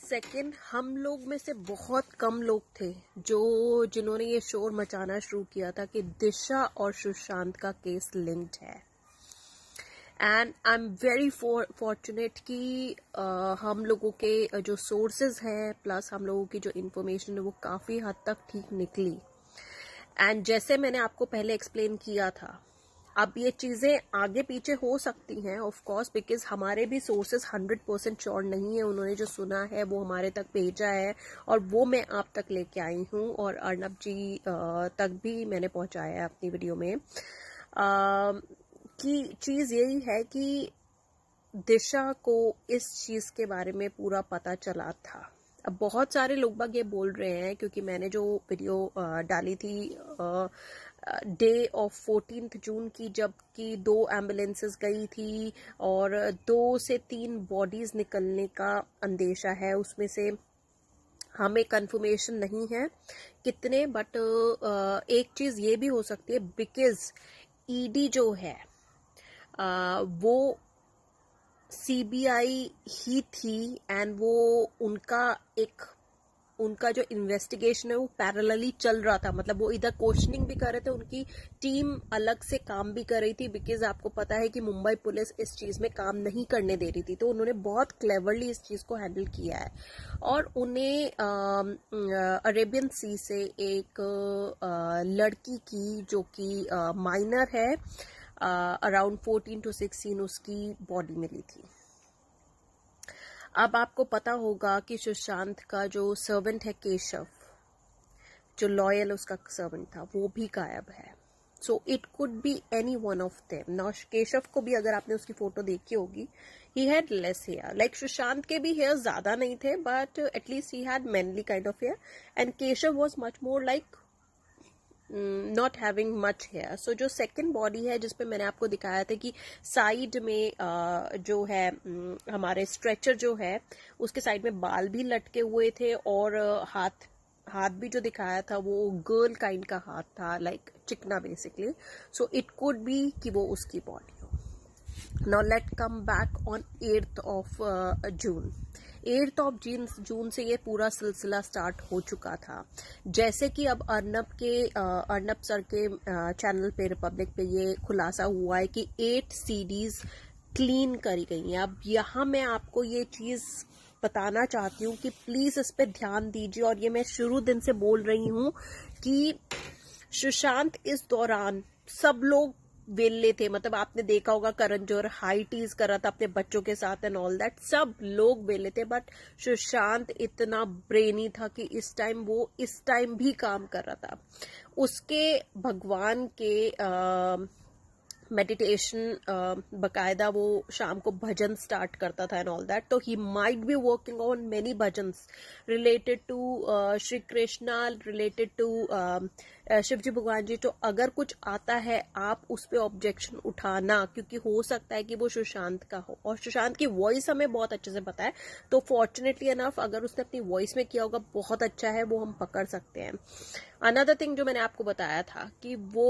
Second, हम लोग में से बहुत कम लोग थे जिन्होंने ये शोर मचाना शुरू किया था कि दिशा और सुशांत का केस लिंक्ड है। And I am very fortunate कि हम लोगों के जो सोर्सेज हैं प्लस हम लोगों की जो इन्फॉर्मेशन है वो काफ़ी हद तक ठीक निकली। एंड जैसे मैंने आपको पहले एक्सप्लेन किया था, अब ये चीज़ें आगे पीछे हो सकती हैं ऑफ कोर्स, बिकॉज हमारे भी सोर्सेज 100% श्योर नहीं है। उन्होंने जो सुना है वो हमारे तक भेजा है और वो मैं आप तक लेके आई हूँ, और अर्नब जी तक भी मैंने पहुंचाया है अपनी वीडियो में। कि चीज़ यही है कि दिशा को इस चीज़ के बारे में पूरा पता चला था। अब बहुत सारे लोग बाग ये बोल रहे हैं, क्योंकि मैंने जो वीडियो डाली थी डे ऑफ 14 जून की, जबकि 2 एम्बुलेंसेस गई थी और 2 से 3 बॉडीज निकलने का अंदेशा है। उसमें से हमें कंफर्मेशन नहीं है कितने, बट एक चीज ये भी हो सकती है बिकॉज ईडी जो है वो सीबीआई ही थी एंड वो उनका जो इन्वेस्टिगेशन है वो पैरेलली चल रहा था। मतलब वो इधर क्वेश्चनिंग भी कर रहे थे, उनकी टीम अलग से काम भी कर रही थी, बिकॉज आपको पता है कि मुंबई पुलिस इस चीज में काम नहीं करने दे रही थी। तो उन्होंने बहुत क्लेवरली इस चीज को हैंडल किया है और उन्हें अरेबियन सी से एक लड़की की जो कि माइनर है, अराउंड 14 to 16 उसकी बॉडी मिली थी। अब आपको पता होगा कि सुशांत का जो सर्वेंट है केशव, जो लॉयल उसका सर्वेंट था, वो भी गायब है। So it could be any one of them. Now Keshav को भी अगर आपने उसकी फोटो देखी होगी, he had less hair. Like Sushant के भी हेयर ज्यादा नहीं थे, but at least he had mainly kind of hair, and Keshav was much more like not having much hair. So जो सेकेंड बॉडी है जिसपे मैंने आपको दिखाया था कि साइड में जो है हमारे स्ट्रेचर जो है उसके साइड में बाल भी लटके हुए थे, और हाथ भी जो दिखाया था वो गर्ल काइंड का हाथ था, लाइक चिकना basically. So it could be कि वो उसकी बॉडी हो। Now let come back on 8th of June. 8th of June से ये पूरा सिलसिला स्टार्ट हो चुका था। जैसे कि अब अर्नब सर के चैनल पे रिपब्लिक पे ये खुलासा हुआ है कि 8 सीडीज क्लीन करी गई हैं। अब यहाँ मैं आपको ये चीज बताना चाहती हूँ कि प्लीज इस पे ध्यान दीजिए, और ये मैं शुरू दिन से बोल रही हूँ कि सुशांत इस दौरान सब लोग वेले थे। मतलब आपने देखा होगा करण जौहर हाई टीज कर रहा था अपने बच्चों के साथ एंड ऑल दैट, सब लोग वेले थे, बट सुशांत इतना ब्रेनी था कि इस टाइम भी काम कर रहा था। उसके भगवान के मेडिटेशन बकायदा वो शाम को भजन स्टार्ट करता था एंड ऑल दैट। तो he might be working on many bhajans related to Shri Krishna, related to Shivji भगवान जी। तो अगर कुछ आता है आप उस पर ऑब्जेक्शन उठाना, क्योंकि हो सकता है कि वो सुशांत का हो, और सुशांत की वॉइस हमें बहुत अच्छे से पता है। तो फॉर्चुनेटली इनफ अगर उसने अपनी वॉइस में किया होगा बहुत अच्छा है, वो हम पकड़ सकते हैं। अनदर थिंग जो मैंने आपको बताया था कि वो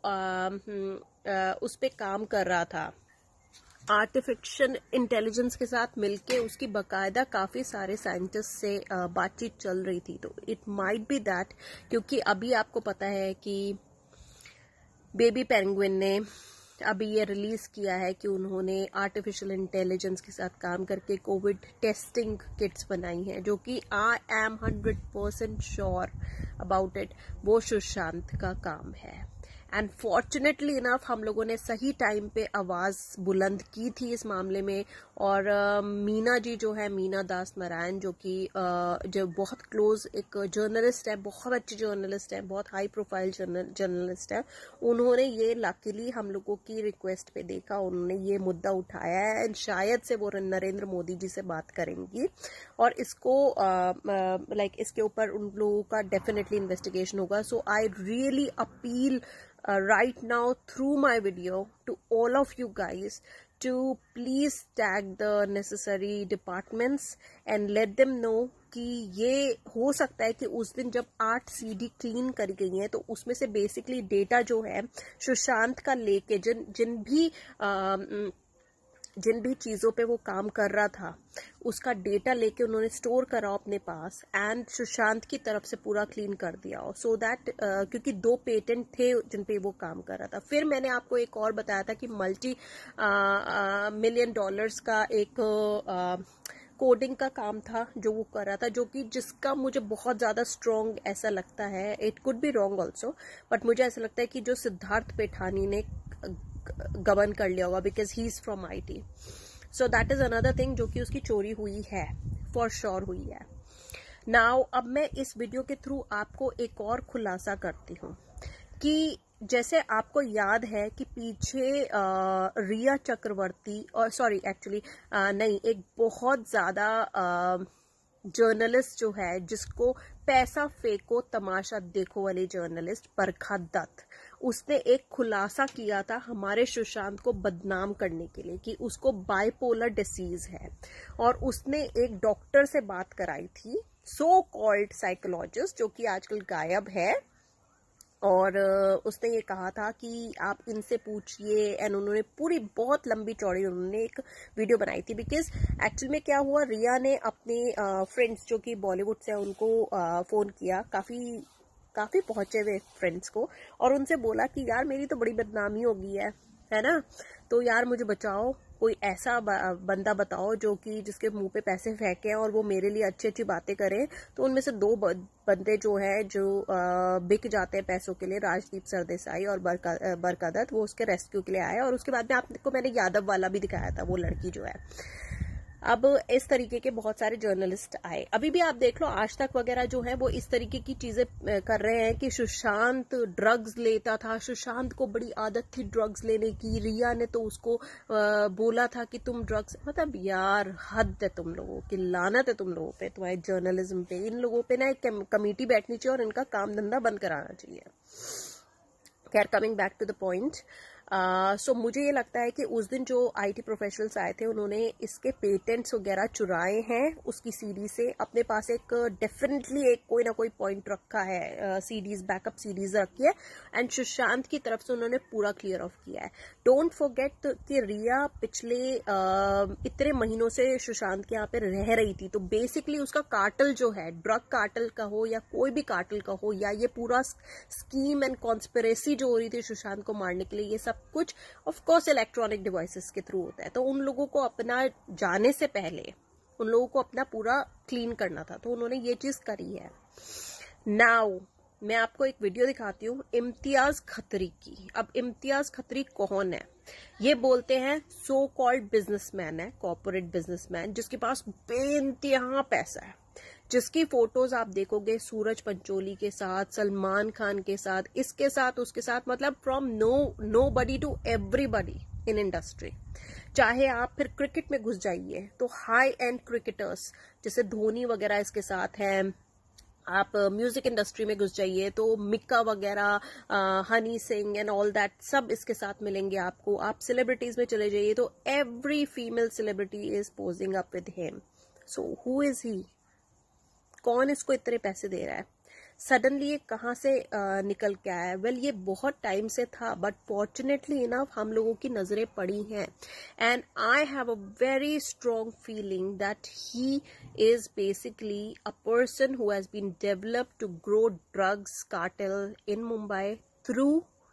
उस पे काम कर रहा था आर्टिफिशियल इंटेलिजेंस के साथ मिलके, उसकी बकायदा काफी सारे साइंटिस्ट से बातचीत चल रही थी। तो इट माइट बी दैट, क्योंकि अभी आपको पता है कि बेबी पेंगुइन ने अभी ये रिलीज किया है कि उन्होंने आर्टिफिशियल इंटेलिजेंस के साथ काम करके कोविड टेस्टिंग किट्स बनाई हैं, जो कि I am 100% sure about it वो सुशांत का काम है। एंड फॉर्चुनेटली इनफ हम लोगों ने सही टाइम पे आवाज बुलंद की थी इस मामले में, और मीना जी जो है, मीना दास नारायण, जो कि जो बहुत क्लोज एक जर्नलिस्ट है, बहुत अच्छी जर्नलिस्ट है, बहुत हाई प्रोफाइल जर्नलिस्ट है, उन्होंने ये लकीली हम लोगों की रिक्वेस्ट पे देखा, उन्होंने ये मुद्दा उठाया है एंड शायद से वो नरेंद्र मोदी जी से बात करेंगी और इसको लाइक इसके ऊपर उन लोगों का डेफिनेटली इन्वेस्टिगेशन होगा। So I really appeal right now through my video to all of you guys to please tag the necessary departments and let them know कि ये हो सकता है कि उस दिन जब 8 सीडी क्लीन करी गई हैं तो उसमें से बेसिकली डेटा जो है सुशांत का लेके जिन भी जिन भी चीज़ों पे वो काम कर रहा था उसका डेटा लेके उन्होंने स्टोर करा अपने पास एंड सुशांत की तरफ से पूरा क्लीन कर दिया, सो दैट क्योंकि 2 पेटेंट थे जिन पे वो काम कर रहा था। फिर मैंने आपको एक और बताया था कि $multi million का एक कोडिंग का काम था जो वो कर रहा था, जो कि जिसका मुझे बहुत ज़्यादा स्ट्रॉन्ग ऐसा लगता है, it could be wrong also, but मुझे ऐसा लगता है कि जो सिद्धार्थ पैठानी ने गबन कर लिया होगा, because he is from IT। So that is another thing जो कि उसकी चोरी हुई है, फॉर श्योर हुई है। नाउ अब मैं इस वीडियो के थ्रू आपको एक और खुलासा करती हूँ कि जैसे आपको याद है कि पीछे रिया चक्रवर्ती, और सॉरी एक्चुअली नहीं, एक बहुत ज्यादा जर्नलिस्ट जो है जिसको पैसा फेंको तमाशा देखो वाली जर्नलिस्ट बरखा दत्त, उसने एक खुलासा किया था हमारे सुशांत को बदनाम करने के लिए कि उसको बाइपोलर डिसीज है, और उसने एक डॉक्टर से बात कराई थी, सो कॉल्ड साइकोलॉजिस्ट, जो कि आजकल गायब है, और उसने ये कहा था कि आप इनसे पूछिए, एंड उन्होंने पूरी बहुत लंबी चौड़ी उन्होंने एक वीडियो बनाई थी। बिकॉज एक्चुअल में क्या हुआ, रिया ने अपने फ्रेंड्स जो कि बॉलीवुड से उनको फोन किया, काफी पहुंचे हुए फ्रेंड्स को, और उनसे बोला कि यार मेरी तो बड़ी बदनामी हो गई है ना, तो यार मुझे बचाओ, कोई ऐसा बंदा बताओ जो कि जिसके मुंह पे पैसे फेंके और वो मेरे लिए अच्छी अच्छी बातें करे। तो उनमें से 2 बंदे जो है जो बिक जाते हैं पैसों के लिए, राजदीप सरदेसाई और बरखा दत्त, वो उसके रेस्क्यू के लिए आए, और उसके बाद में आपको मैंने यादव वाला भी दिखाया था, वो लड़की जो है। अब इस तरीके के बहुत सारे जर्नलिस्ट आए, अभी भी आप देख लो आज तक वगैरह जो है वो इस तरीके की चीजें कर रहे हैं कि सुशांत ड्रग्स लेता था, सुशांत को बड़ी आदत थी ड्रग्स लेने की, रिया ने तो उसको बोला था कि तुम ड्रग्स, मतलब यार हद है तुम लोगों की, लानत है तुम लोगों पे, तुम्हारे जर्नलिज्म पे। इन लोगों पे ना एक कमेटी बैठनी चाहिए और इनका काम धंधा बंद कराना चाहिए। खैर, coming back to the point, so मुझे ये लगता है कि उस दिन जो IT प्रोफेशनल्स आए थे उन्होंने इसके पेटेंट्स वगैरह चुराए हैं उसकी सीडी से, अपने पास एक डेफिनेटली एक कोई ना कोई पॉइंट रखा है, सीडीज, बैकअप सीडीज रखी है, एंड सुशांत की तरफ से उन्होंने पूरा क्लियर ऑफ किया है। डोंट फॉरगेट कि रिया पिछले इतने महीनों से सुशांत के यहाँ पे रह रही थी, तो बेसिकली उसका कार्टल जो है, ड्रग कार्टल का हो या कोई भी कार्टल का हो, या ये पूरा स्कीम एंड कॉन्स्पिरेसी जो हो रही थी सुशांत को मारने के लिए, ये सब कुछ ऑफ कोर्स इलेक्ट्रॉनिक डिवाइसेस के थ्रू होता है। तो उन लोगों को अपना जाने से पहले उन लोगों को अपना पूरा क्लीन करना था, तो उन्होंने ये चीज करी है। नाउ मैं आपको एक वीडियो दिखाती हूँ इम्तियाज खत्री की। अब इम्तियाज खत्री कौन है? ये बोलते हैं सो कॉल्ड बिजनेसमैन है, कॉर्पोरेट बिजनेसमैन, जिसके पास बेइंतहा पैसा है, जिसकी फोटोज आप देखोगे सूरज पंचोली के साथ, सलमान खान के साथ, इसके साथ, उसके साथ, मतलब from nobody to everybody in industry. चाहे आप फिर क्रिकेट में घुस जाइए तो हाई एंड क्रिकेटर्स जैसे धोनी वगैरह इसके साथ हैं, आप म्यूजिक इंडस्ट्री में घुस जाइए तो मिक्का वगैरह, Honey Singh and all that, सब इसके साथ मिलेंगे आपको। आप सेलिब्रिटीज में चले जाइए तो every female celebrity is posing up with him. So who is he? कौन इसको इतने पैसे दे रहा है? सडनली ये कहाँ से निकल के आया है? वेल, ये बहुत टाइम से था, बट फॉर्चुनेटली इनफ हम लोगों की नजरें पड़ी हैं, and I have a very strong feeling that he is basically a person who has been developed to grow drugs cartel in Mumbai through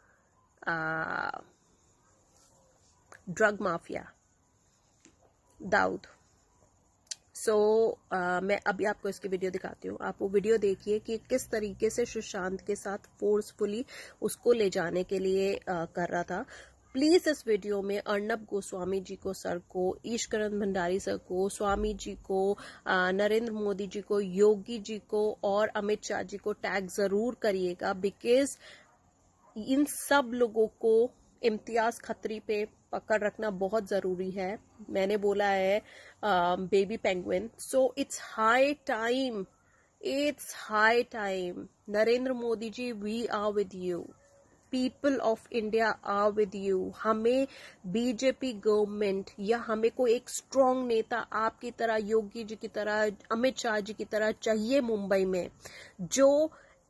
drug mafia Dawood. So मैं अभी आपको इसकी वीडियो दिखाती हूँ, आप वो वीडियो देखिए कि किस तरीके से सुशांत के साथ फोर्सफुली उसको ले जाने के लिए कर रहा था। प्लीज इस वीडियो में अर्नब गोस्वामी जी को सर को, ईश्वरन भंडारी सर को, स्वामी जी को, नरेंद्र मोदी जी को, योगी जी को और अमित शाह जी को टैग जरूर करिएगा, बिकॉज इन सब लोगों को इम्तियाज खत्री पे पकड़ रखना बहुत जरूरी है। मैंने बोला है baby penguin, so it's high time, it's high time. Narendra Modi ji, we are with you, people of India are with you. हमें बीजेपी गवर्नमेंट या हमें कोई एक स्ट्रांग नेता आपकी तरह, योगी जी की तरह, अमित शाह जी की तरह चाहिए मुंबई में, जो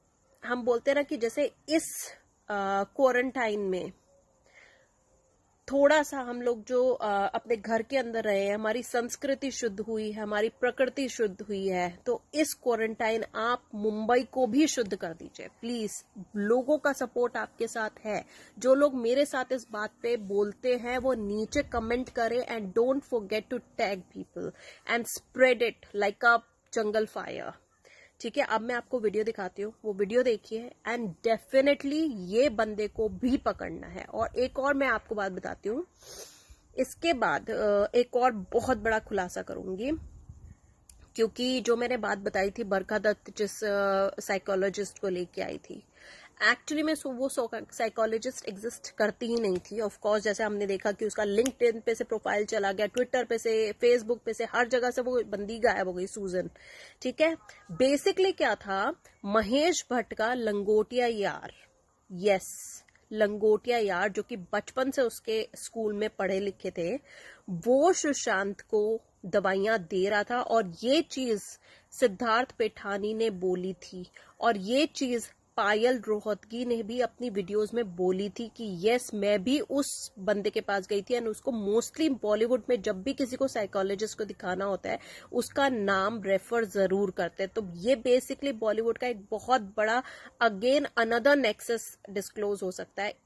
हम बोलते हैं ना कि जैसे इस क्वारंटाइन में थोड़ा सा हम लोग जो अपने घर के अंदर रहे हैं, हमारी संस्कृति शुद्ध हुई है, हमारी प्रकृति शुद्ध हुई है, तो इस क्वारंटाइन आप मुंबई को भी शुद्ध कर दीजिए प्लीज। लोगों का सपोर्ट आपके साथ है। जो लोग मेरे साथ इस बात पे बोलते हैं वो नीचे कमेंट करें and don't forget to tag people and spread it like a jungle fire. ठीक है, अब मैं आपको वीडियो दिखाती हूँ, वो वीडियो देखिए एंड डेफिनेटली ये बंदे को भी पकड़ना है। और एक और मैं आपको बात बताती हूँ, इसके बाद एक और बहुत बड़ा खुलासा करूंगी, क्योंकि जो मैंने बात बताई थी बरखा दत्त जिस साइकोलॉजिस्ट को लेके आई थी, एक्चुअली में वो साइकोलॉजिस्ट एग्जिस्ट करती ही नहीं थी। ऑफ कोर्स जैसे हमने देखा कि उसका लिंक्डइन पे से प्रोफाइल चला गया, ट्विटर पे से, फेसबुक पे से, हर जगह से वो बंदी गायब हो गई, सूजन। ठीक है, बेसिकली क्या था, महेश भट्ट का लंगोटिया यार, यस लंगोटिया यार, जो कि बचपन से उसके स्कूल में पढ़े लिखे थे, वो सुशांत को दवाइयां दे रहा था। और ये चीज सिद्धार्थ पैठानी ने बोली थी, और ये चीज पायल रोहतगी ने भी अपनी वीडियोस में बोली थी कि यस मैं भी उस बंदे के पास गई थी। एंड उसको मोस्टली बॉलीवुड में जब भी किसी को साइकोलॉजिस्ट को दिखाना होता है उसका नाम रेफर जरूर करते हैं। तो ये बेसिकली बॉलीवुड का एक बहुत बड़ा अगेन अनदर नेक्सस डिस्क्लोज हो सकता है।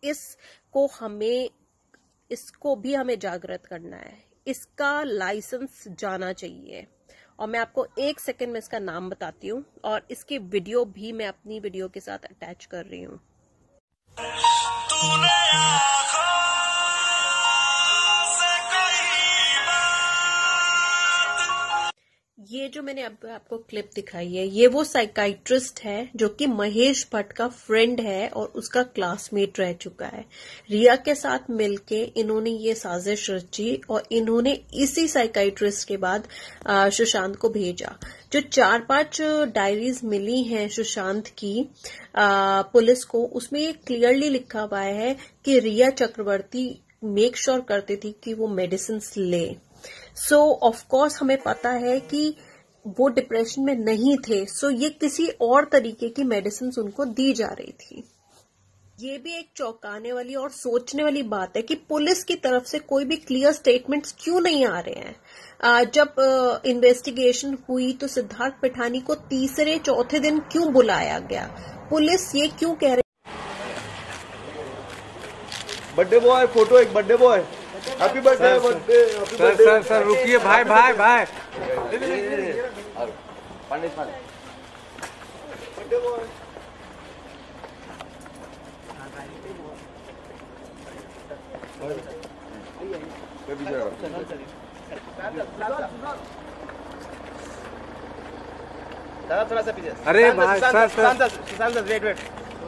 इसको भी हमें जागृत करना है, इसका लाइसेंस जाना चाहिए। और मैं आपको 1 सेकंड में इसका नाम बताती हूँ, और इसकी वीडियो भी मैं अपनी वीडियो के साथ अटैच कर रही हूँ। ये जो मैंने अब आपको क्लिप दिखाई है, ये वो साइकाइट्रिस्ट है जो कि महेश भट्ट का फ्रेंड है और उसका क्लासमेट रह चुका है। रिया के साथ मिलके इन्होंने ये साजिश रची और इन्होंने इसी साइकाइट्रिस्ट के बाद सुशांत को भेजा। जो 4-5 डायरीज मिली हैं सुशांत की पुलिस को, उसमें ये क्लियरली लिखा हुआ है कि रिया चक्रवर्ती मेक श्योर करती थी कि वो मेडिसिन ले। सो ऑफ कोर्स हमें पता है कि वो डिप्रेशन में नहीं थे, सो ये किसी और तरीके की मेडिसिन उनको दी जा रही थी। ये भी एक चौंकाने वाली और सोचने वाली बात है कि पुलिस की तरफ से कोई भी क्लियर स्टेटमेंट्स क्यों नहीं आ रहे हैं। जब इन्वेस्टिगेशन हुई तो सिद्धार्थ पैठानी को तीसरे चौथे दिन क्यों बुलाया गया? पुलिस ये क्यों कह रही? बर्थडे बॉय फोटो, एक birthday boy, happy birthday birthday. Sir रुकिए भाई भाई भाई, पंडित बर्थडे बॉय। दादा थोड़ा सा पीछे। अरे भाई सर सुशांत वेट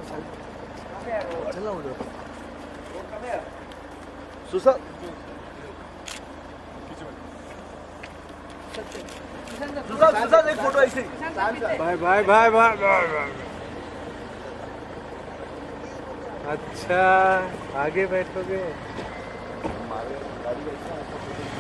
सुशांत एक फोटो ऐसे। भाई भाई भाई भाई भाई। अच्छा आगे बैठोगे।